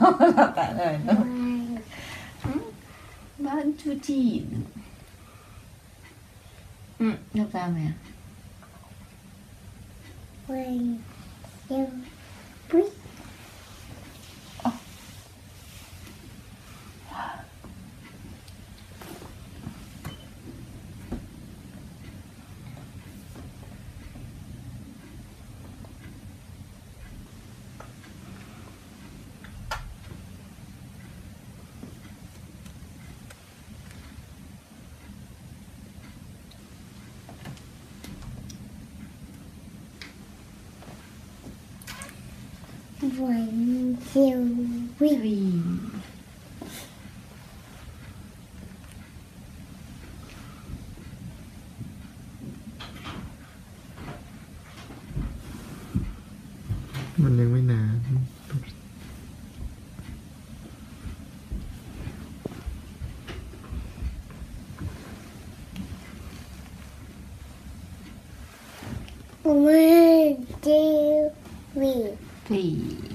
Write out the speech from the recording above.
หลับตาเลยเนาะบ้านจูจีนหลับตาไหม One, two, three. 1, 2, 3. มันยังไม่นาน 1, 2, 3. 4